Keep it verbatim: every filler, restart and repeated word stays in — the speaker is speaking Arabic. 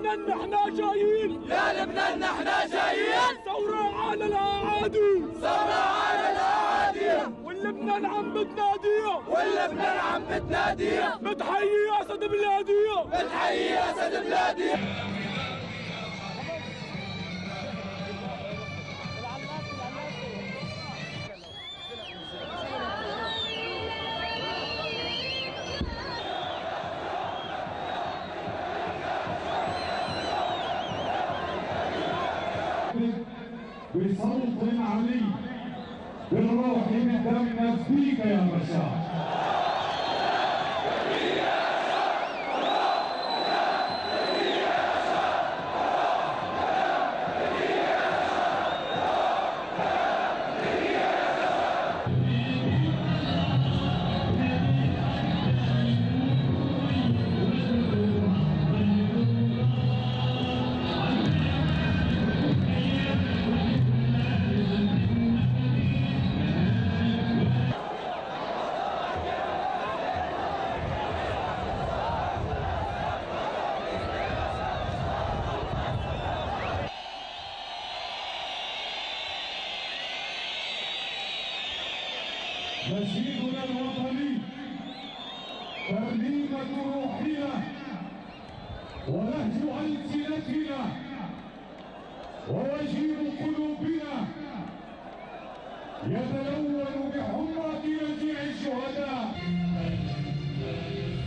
لبنان نحنا جايين، يا لبنان نحنا جايين، ثورة على الأعادي، ثورة على الأعادي، واللبنان عم بتناديها، واللبنان عم بتناديها، بتحيي أسد بلادي، بتحيي أسد بلادي. بصوت علي بالروح بالدم نفديك يا بشار. نشيدنا الوطني ترنيمة روحنا ولهج ألسنتنا ووجير قلوبنا يتلون بحمرة رجيع الشهداء.